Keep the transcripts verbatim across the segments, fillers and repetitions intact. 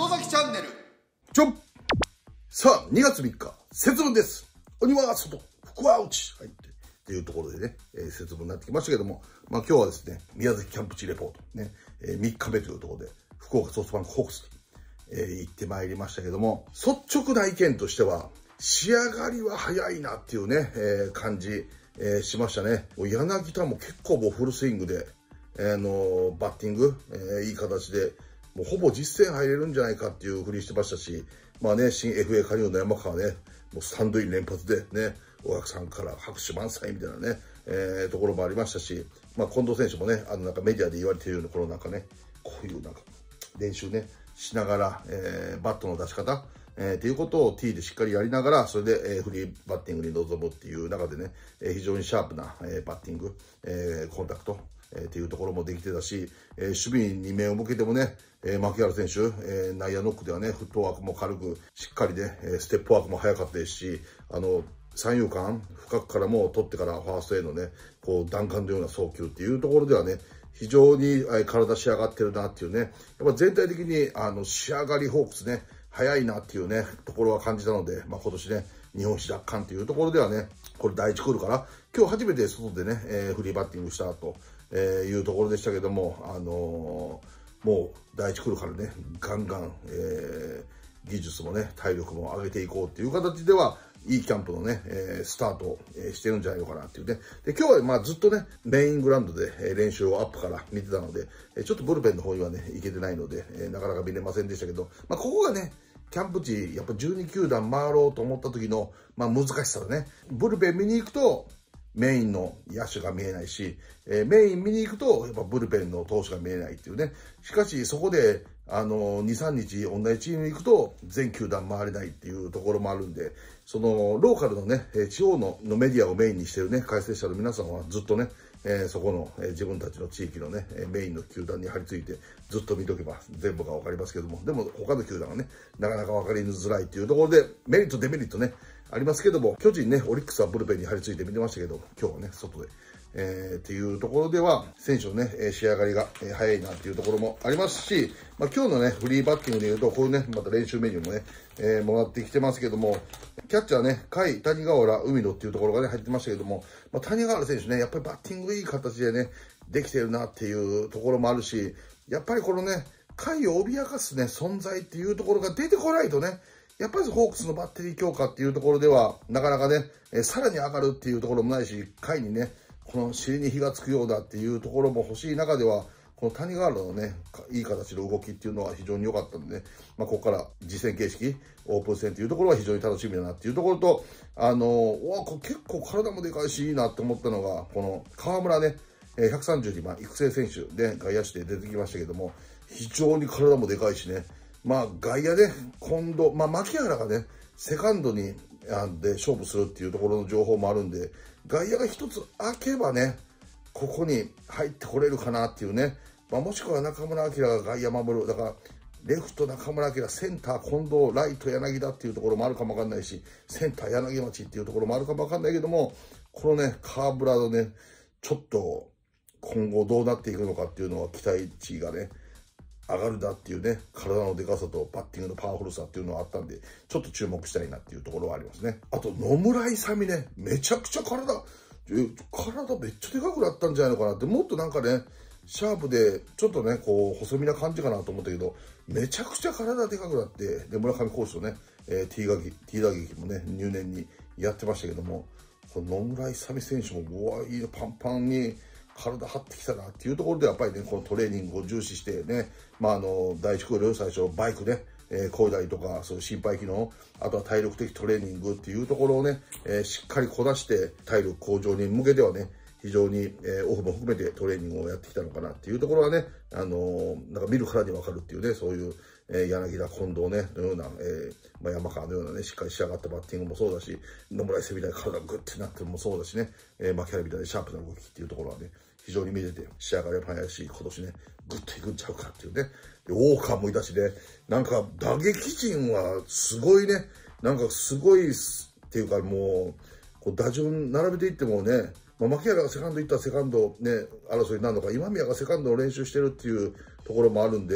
外崎チャンネル。 ちょっさあ、にがつみっか、節分です。鬼は外、福は内。はい。っていうところでね、えー、節分になってきましたけども、まあ今日はですね、宮崎キャンプ地レポート、ね、えー、みっかめというところで、福岡ソフトバンクホークスに、えー、行ってまいりましたけども、率直な意見としては、仕上がりは早いなっていうね、えー、感じ、えー、しましたね。柳田も結構もうフルスイングで、えー、のバッティング、えー、いい形で、もうほぼ実戦入れるんじゃないかっていうふりしてましたし、まあね、新 エフエー 加入の山川ね、もうスタンドイン連発でね、お客さんから拍手満載みたいなね、えー、ところもありましたし、まあ近藤選手もね、あのなんかメディアで言われているような、このなんかね、こういうなんか練習ね、しながら、えー、バットの出し方、えー、っていうことを T でしっかりやりながら、それで、えー、フリーバッティングに臨むっていう中でね、えー、非常にシャープな、えー、バッティング、えー、コンタクト、えー、っていうところもできてたし、えー、守備に目を向けてもね、えー、牧原選手、えー、内野ノックではね、フットワークも軽く、しっかりね、ステップワークも早かったですし、あの、三遊間、深くからも取ってからファーストへのね、こう、弾丸のような送球っていうところではね、非常に体仕上がってるなっていうね、やっぱ全体的にあの仕上がりホークスね、早いなっていうね、ところは感じたので、まあ今年ね、日本一奪還っていうところではね、これ第一クールから、今日初めて外でね、えー、フリーバッティングしたというところでしたけども、あのー、もう第一クールからね、ガンガン、えー、技術もね、体力も上げていこうっていう形では、いいキャンプのね、えー、スタートを、えー、してるんじゃないのかなっていうね。で、今日はまあずっとね、メイングラウンドで、えー、練習をアップから見てたので、えー、ちょっとブルペンの方にはね、行けてないので、えー、なかなか見れませんでしたけど、まあここがね、キャンプ地、やっぱじゅうにきゅうだん回ろうと思った時の、まあ難しさだね。ブルペン見に行くと、メインの野手が見えないし、えー、メイン見に行くと、やっぱブルペンの投手が見えないっていうね。しかし、そこで、あのー、に、さんにち同じチームに行くと、全球団回れないっていうところもあるんで、その、ローカルのね、地方ののメディアをメインにしてるね、解説者の皆さんはずっとね、えー、そこの、えー、自分たちの地域のね、メインの球団に張り付いて、ずっと見とけば全部がわかりますけども、でも他の球団がね、なかなかわかりづらいっていうところで、メリット、デメリットね、ありますけども、巨人ね、オリックスはブルペンに張り付いて見てましたけど、今日はね、外で。えー、っていうところでは、選手のね、仕上がりが早いなっていうところもありますし、まあ今日のね、フリーバッティングで言うと、こういうね、また練習メニューもね、えー、もらってきてますけども、キャッチャーね、甲斐、谷川原、海野っていうところがね、入ってましたけども、まあ谷川原選手ね、やっぱりバッティングいい形でね、できてるなっていうところもあるし、やっぱりこのね、甲斐を脅かすね、存在っていうところが出てこないとね、やっぱりホークスのバッテリー強化っていうところでは、なかなかね、えー、さらに上がるっていうところもないし、甲斐にね、この尻に火がつくようだっていうところも欲しい中では、この谷川原のね、いい形の動きっていうのは非常に良かったんで、ね、まあ、ここから実戦形式、オープン戦っていうところは非常に楽しみだなっていうところと、あのー、わこ結構体もでかいし、いいなって思ったのが、この河村ね、ひゃくさんじゅうにばん育成選手で外野手で出てきましたけども、非常に体もでかいしね、まあ外野で今度、まあ牧原がね、セカンドにで勝負するっていうところの情報もあるんで、外野が一つ開けばね、ここに入ってこれるかなっていうね、まあ、もしくは中村晃が外野守る、だから、レフト中村晃、センター近藤、ライト柳田っていうところもあるかもわかんないし、センター柳町っていうところもあるかもわかんないけども、このね、カーブラのね、ちょっと今後どうなっていくのかっていうのは期待値がね、上がるなっていうね、体のでかさとバッティングのパワフルさっていうのはあったんで、ちょっと注目したいなっていうところはありますね。あと、野村勇ね、めちゃくちゃ体、体めっちゃでかくなったんじゃないのかなって、もっとなんかね、シャープで、ちょっとね、こう、細身な感じかなと思ったけど、めちゃくちゃ体でかくなって、で、村上コーチとね、えー、T 打撃、T 打撃もね、入念にやってましたけども、この野村勇選手も、うわ、いいね、パンパンに、体張ってきたなっていうところでやっぱりね、このトレーニングを重視してね、まああの、第一クール最初バイクね、えー、こいだりとか、そういう心肺機能、あとは体力的トレーニングっていうところをね、えー、しっかりこなして体力向上に向けてはね、非常に、えー、オフも含めてトレーニングをやってきたのかなっていうところはね、あのー、なんか見るからにわかるっていうね、そういう、えー、柳田、近藤ね、のような、えー、まあ、山川のようなね、しっかり仕上がったバッティングもそうだし、野村勇みたいに体がグッてなってるのもそうだしね、えー、牧原みたいにシャープな動きっていうところはね、非常に見てて仕上がりも早いし、今年ね、グッといくんちゃうかっていうね。で、ウォーカーもいたしね、なんか打撃陣はすごいね、なんかすごいっていうかもう、こう打順並べていってもね、まあ、牧原がセカンド行ったらセカンドね、争いになるのか、今宮がセカンドの練習してるっていうところもあるんで、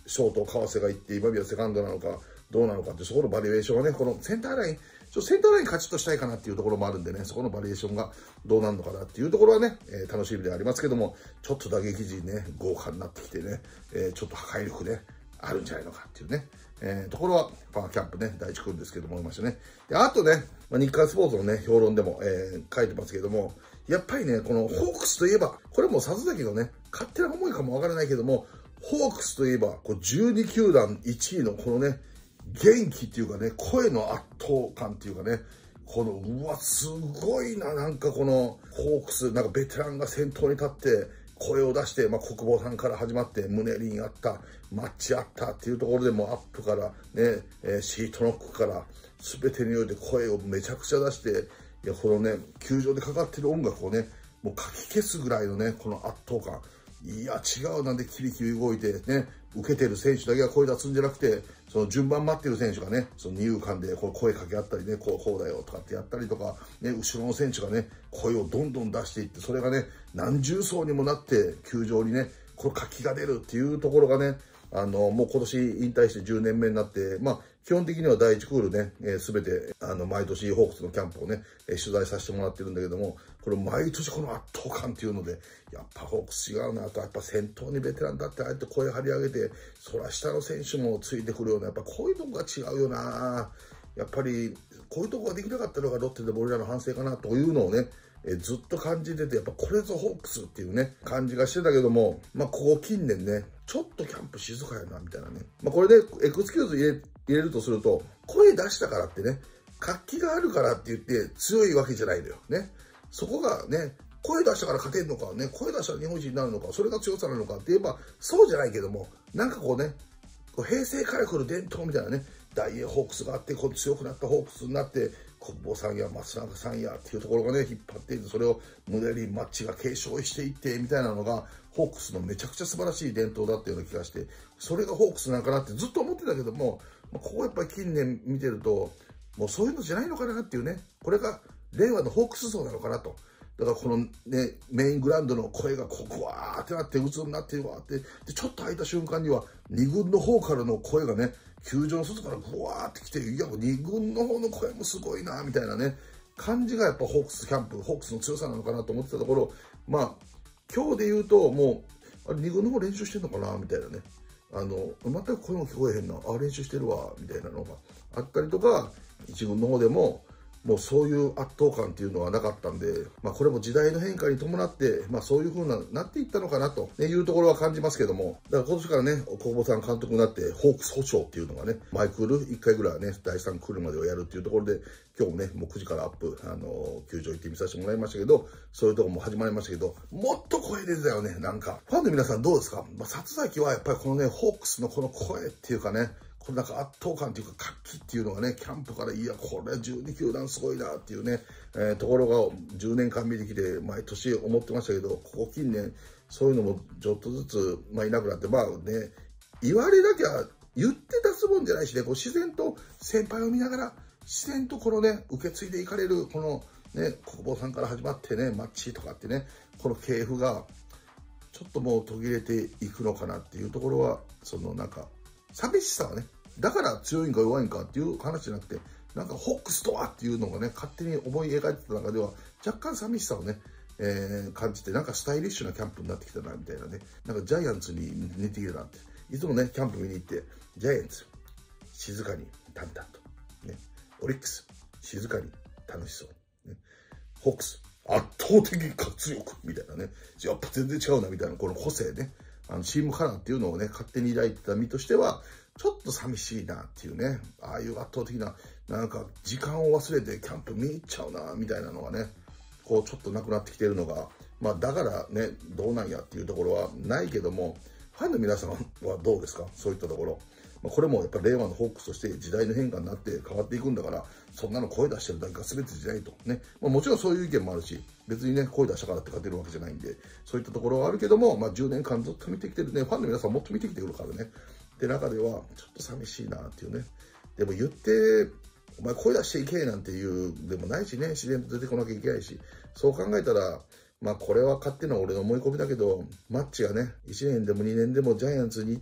ショート、川瀬が行って、今宮セカンドなのか、どうなのかって、そこのバリエーションはね、このセンターライン、ちょっとセンターライン勝ちとしたいかなっていうところもあるんでね、そこのバリエーションがどうなるのかなっていうところはね、えー、楽しみではありますけども、ちょっと打撃陣ね、豪華になってきてね、えー、ちょっと破壊力ね、あるんじゃないのかっていうね、えー、ところは、パワーキャンプね、第一君ですけども、思いましたね。で、あとね、まあ、日刊スポーツのね、評論でも、えー、書いてますけども、やっぱりね、このホークスといえば、これも里崎のね、勝手な思いかもわからないけども、ホークスといえば、こうじゅうに球団いちいのこのね、元気っていうかね、声の圧倒感っていうかね、この、うわ、すごいな、なんかこの、ホークス、なんかベテランが先頭に立って、声を出して、まあ、国防さんから始まって、ムネリンあった、マッチあったっていうところでも、アップから、ね、えー、シートノックから、すべてにおいて声をめちゃくちゃ出して、いや、このね、球場でかかってる音楽をね、もうかき消すぐらいのね、この圧倒感。いや、違う、なんでキビキビ動いてね、受けてる選手だけが声出すんじゃなくて、その順番待ってる選手がね、その二遊間でこう声かけ合ったりね、こう、こうだよとかってやったりとか、ね、後ろの選手がね、声をどんどん出していって、それがね、何重層にもなって、球場にね、これ活気が出るっていうところがね、あの、もう今年引退してじゅうねんめになって、まあ、基本的にはだいいちクールね、す、えー、べ、て、あの、毎年ホークスのキャンプをね、えー、取材させてもらってるんだけども、これ毎年この圧倒感っていうので、やっぱホークス違うなと、やっぱ先頭にベテランだってああやって声張り上げて、そら下の選手もついてくるような、やっぱこういうとこが違うよな。やっぱり、こういうとこができなかったのがロッテでも俺らの反省かなというのをね、えずっと感じてて、やっぱこれぞホークスっていうね、感じがしてたけども、まあ、ここ近年ね、ちょっとキャンプ静かやな、みたいなね。まあ、これでエクスキューズ入れ、入れるとすると、声出したからってね、活気があるからって言って強いわけじゃないのよ。ね。そこがね、声出したから勝てんのか、ね、声出したら日本一になるのか、それが強さなのかって言えば、そうじゃないけども、なんかこうね、こう平成から来る伝統みたいなね、大英ホークスがあって、こう強くなったホークスになって、国防さんや松永さんやっていうところがね、引っ張っていって、それをムネリン、マッチが継承していって、みたいなのが、ホークスのめちゃくちゃ素晴らしい伝統だったような気がして、それがホークスなんかなってずっと思ってたけども、ここやっぱり近年見てると、もうそういうのじゃないのかなっていうね、これが令和のホークス像なのかなと。だからこのね、メイングラウンドの声がここわーってなって、渦になってわーって、で、ちょっと開いた瞬間には、に軍の方からの声がね、球場の外からぐわーってきて、いや、に軍の方の声もすごいな、みたいなね、感じがやっぱホークスキャンプ、ホークスの強さなのかなと思ってたところ、まあ、今日で言うと、もう、あれ、に軍の方練習してんのかな、みたいなね。あの、全く声も聞こえへんな、あ、練習してるわ、みたいなのがあったりとか、いち軍の方でも、もうそういう圧倒感っていうのはなかったんで、まあこれも時代の変化に伴って、まあそういう風ななっていったのかなというところは感じますけども、だから今年からね、小保さん監督になって、ホークス保証っていうのがね、毎クールいっかいぐらいはね、だいさんクールまでをやるっていうところで、今日もね、もうくじからアップ、あの、球場行ってみさせてもらいましたけど、そういうところも始まりましたけど、もっと声出てたよね、なんか。ファンの皆さんどうですか？まあ、里崎はやっぱりこのね、ホークスのこの声っていうかね、このなんか圧倒感っていうか活気っていうのがね、キャンプから、いや、これはじゅうに球団すごいなっていうね、えー、ところがじゅうねんかん見てきて、毎年思ってましたけど、ここ近年、そういうのもちょっとずつ、まあいなくなって、まあね、言われなきゃ言って出すもんじゃないしね、こう自然と先輩を見ながら、自然とこのね、受け継いでいかれる、このね、国防さんから始まってね、マッチとかってね、この系譜が、ちょっともう途切れていくのかなっていうところは、そのなんか、寂しさはね、だから強いんか弱いんかっていう話じゃなくて、なんかホークスとはっていうのがね、勝手に思い描いてた中では、若干寂しさをね、えー、感じて、なんかスタイリッシュなキャンプになってきたな、みたいなね。なんかジャイアンツに似てきたなって。いつもね、キャンプ見に行って、ジャイアンツ、静かに淡々と。ね。オリックス、静かに楽しそう。ね。ホークス、圧倒的活力みたいなね。やっぱ全然違うな、みたいな、この個性ね。あのチームカラーっていうのをね、勝手に抱いてた身としては、ちょっと寂しいなっていうね、ああいう圧倒的な、なんか時間を忘れてキャンプ見に行っちゃうな、みたいなのがね、こうちょっとなくなってきてるのが、まあだからね、どうなんやっていうところはないけども、ファンの皆さんはどうですか？そういったところ。まあ、これもやっぱり令和のホークスとして時代の変化になって変わっていくんだから、そんなの声出してるだけが全てじゃないと。ね。まあ、もちろんそういう意見もあるし、別にね、声出したからって勝てるわけじゃないんで、そういったところはあるけども、まあじゅうねんかんずっと見てきてるね、ファンの皆さんもっと見てきてくるからね。で、中では、ちょっと寂しいなっていうね。でも言って、お前声出していけなんていうでもないしね、自然と出てこなきゃいけないし、そう考えたら、まあこれは勝手な俺の思い込みだけど、マッチがね、いちねんでもにねんでもジャイアンツに行って、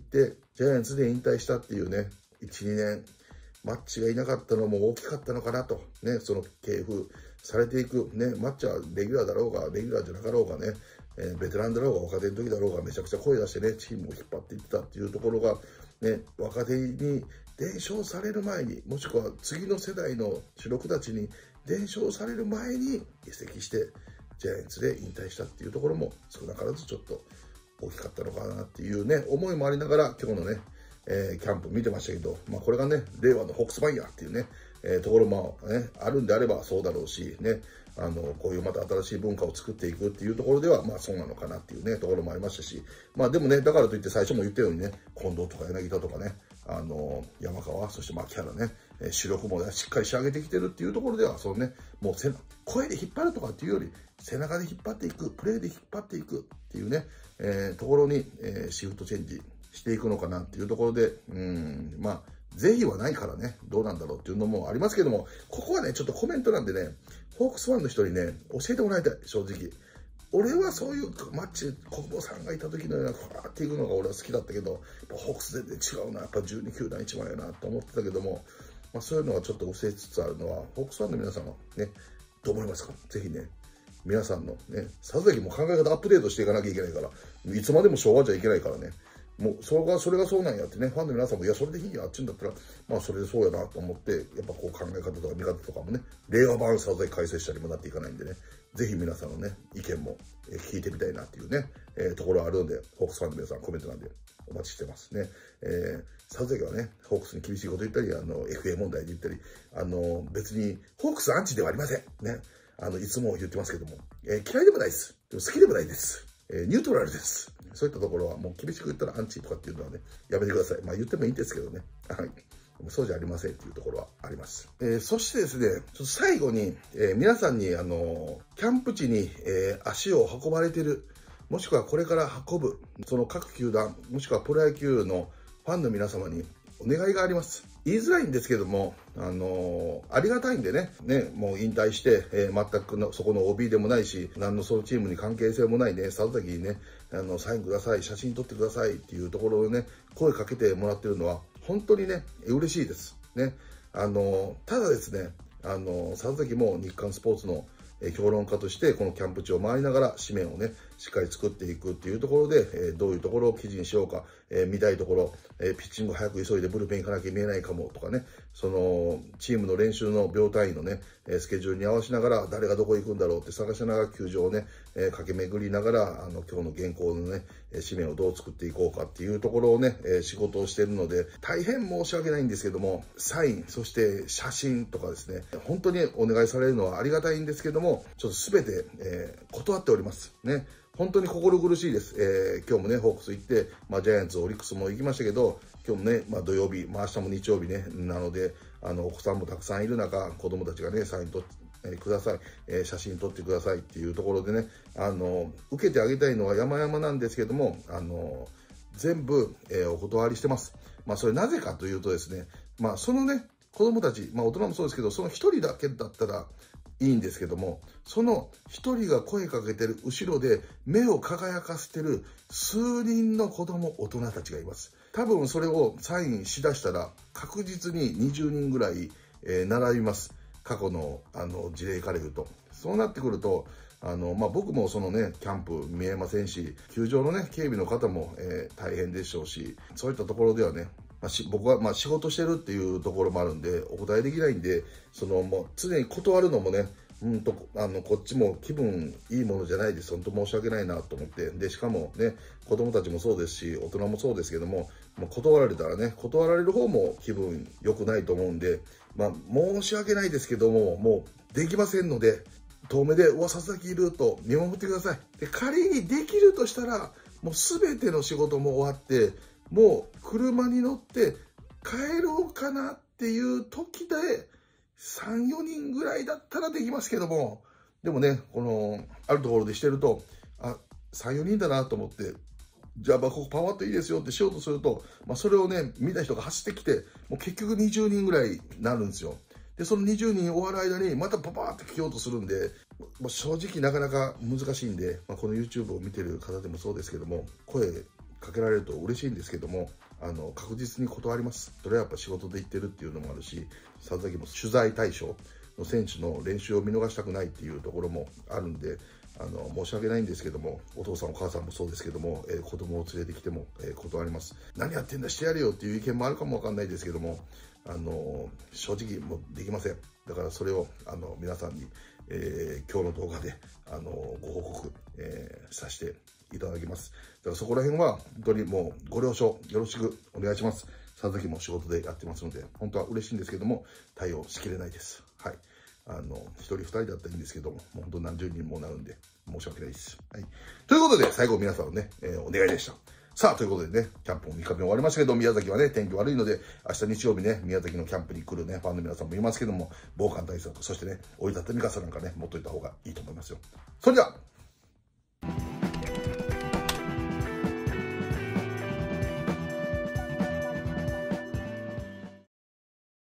ジャイアンツで引退したっていうね、いち、にねん、マッチがいなかったのも大きかったのかなと、ね、その系譜されていく、ね、マッチはレギュラーだろうが、レギュラーじゃなかろうがね、えー、ベテランだろうが、若手の時だろうが、めちゃくちゃ声出してね、チームを引っ張っていってたっていうところが、ね、若手に伝承される前に、もしくは次の世代の主力たちに伝承される前に移籍して、ジャイアンツで引退したっていうところも少なからずちょっと大きかったのかなっていうね、思いもありながら今日のね、えー、キャンプ見てましたけど、まあこれがね、令和のホークスファイヤーっていうね、えー、ところもね、あるんであればそうだろうし、ね、あの、こういうまた新しい文化を作っていくっていうところでは、まあそうなのかなっていうね、ところもありましたし、まあでもね、だからといって最初も言ったようにね、近藤とか柳田とかね、あの、山川、そして牧原ね、えー、主力もね、しっかり仕上げてきてるっていうところでは、そのね、もうせ声で引っ張るとかっていうより、背中で引っ張っていく、プレーで引っ張っていくっていうね、えー、ところに、えー、シフトチェンジしていくのかなっていうところで、うん、まあ、是非はないからね、どうなんだろうっていうのもありますけども、ここはね、ちょっとコメントなんでね、ホークスファンの人にね、教えてもらいたい、正直。俺はそういうマッチ、小久保さんがいた時のような、ふわーっていくのが俺は好きだったけど、ホークス全然違うな、やっぱじゅうに球団一番やなと思ってたけども、まあ、そういうのがちょっと失せつつあるのは、ホークスファンの皆様、ね、どう思いますか？ぜひね、皆さんのね、佐々木も考え方アップデートしていかなきゃいけないから、いつまでも昭和じゃいけないからね、もうそれが、それがそうなんやってね、ファンの皆さんも、いや、それでいいやって言うんだったら、まあ、それでそうやなと思って、やっぱこう考え方とか見方とかもね、令和版佐々木解説者にもなっていかないんでね、ぜひ皆さんのね、意見も聞いてみたいなっていうね、えー、ところあるので、ホークスファンの皆さんコメントなんでお待ちしてますね。えー、佐々木はね、ホークスに厳しいこと言ったり、あの、エフエー 問題で言ったり、あの、別に、ホークスアンチではありません。ね。あの、いつも言ってますけども、えー、嫌いでもないです。でも好きでもないです。えー、ニュートラルです。そういったところはもう厳しく言ったらアンチとかっていうのはね、やめてください。まあ言ってもいいんですけどね。はい。そうじゃありませんっていうところはあります。えー、そしてですね、ちょっと最後に、えー、皆さんに、あのー、キャンプ地に、えー、足を運ばれている、もしくはこれから運ぶ、その各球団、もしくはプロ野球のファンの皆様にお願いがあります。言いづらいんですけども、あのー、ありがたいんでね、ね、もう引退して、えー、全くのそこの オービー でもないし、何のそのチームに関係性もないね、佐々木にね、あの、サインください、写真撮ってくださいっていうところをね、声かけてもらってるのは、本当にね、嬉しいです。ね。あのー、ただですね、あのー、佐々木も日刊スポーツの評論家としてこのキャンプ地を回りながら紙面をねしっかり作っていくっていうところで、えー、どういうところを記事にしようか、えー、見たいところ、えー、ピッチング早く急いでブルペン行かなきゃ見えないかもとかね、そのチームの練習の秒単位のねスケジュールに合わせながら誰がどこ行くんだろうって探しながら球場をね、えー、駆け巡りながらあの今日の原稿のね紙面をどう作っていこうかっていうところをね、えー、仕事をしているので大変申し訳ないんですけども、サインそして写真とかですね本当にお願いされるのはありがたいんですけども、ちょっと全て、えー、断っておりますね。本当に心苦しいです。えー、今日もね、ホークス行って、まあ、ジャイアンツ、オリックスも行きましたけど、今日もね、まあ、土曜日、まあ、明日も日曜日ね、なので、あの、お子さんもたくさんいる中、子供たちがね、サイン取って、えー、ください、えー、写真撮ってくださいっていうところでね、あの、受けてあげたいのは山々なんですけども、あの、全部、えー、お断りしてます。まあ、それなぜかというとですね、まあ、そのね、子供たち、まあ、大人もそうですけど、その一人だけだったら、いいんですけども、その一人が声かけてる後ろで目を輝かせてる数人の子供、大人たちがいます。多分それをサインしだしたら確実ににじゅうにんぐらい、えー、並びます。過去のあの事例から言うと。そうなってくると、あの、まあ、僕もそのね、キャンプ見えませんし、球場のね、警備の方も、えー、大変でしょうし、そういったところではね、まあ、し僕はまあ仕事してるっていうところもあるんで、お答えできないんで、そのもう常に断るのもね、うんと、あの、こっちも気分いいものじゃないです。本当申し訳ないなと思って。で、しかもね、子供たちもそうですし、大人もそうですけども、もう断られたらね、断られる方も気分良くないと思うんで、まあ、申し訳ないですけども、もうできませんので、遠目で、うわ、佐々木いると見守ってください。で、仮にできるとしたら、もうすべての仕事も終わって、もう車に乗って帰ろうかなっていう時で、さん、よにんぐらいだったらできますけども、でもね、この、あるところでしてると、あ、さん、よにんだなと思って、じゃあ、ここパワーっていいですよってしようとすると、まあ、それをね、見た人が走ってきて、もう結局にじゅうにんぐらいになるんですよ。で、そのにじゅうにん終わる間に、またパパーって来ようとするんで、まあ、正直なかなか難しいんで、まあ、この YouTube を見てる方でもそうですけども、声かけられると嬉しいんですけども、あの、確実に断ります。それはやっぱ仕事で行ってるっていうのもあるし、さっきも取材対象の選手の練習を見逃したくないっていうところもあるんで、あの、申し訳ないんですけども、お父さんお母さんもそうですけども、えー、子供を連れてきても、えー、断ります。何やってんだしてやれよっていう意見もあるかもわかんないですけども、あの、正直もうできません。だからそれを、あの、皆さんに、えー、今日の動画で、あの、ご報告、えー、させていただきます。だからそこら辺は、本当にもうご了承よろしくお願いします。ささきも仕事でやってますので、本当は嬉しいんですけども、対応しきれないです。はい。あの、一人二人だったらいいんですけども、もう本当何十人もなるんで、申し訳ないです。はい。ということで、最後皆さんのね、えー、お願いでした。さあ、ということでね、キャンプもみっかめ終わりましたけど、宮崎はね、天気悪いので、明日日曜日ね、宮崎のキャンプに来るね、ファンの皆さんもいますけども、防寒対策、そしてね、折りたたみ傘なんかね、持っといた方がいいと思いますよ。それでは、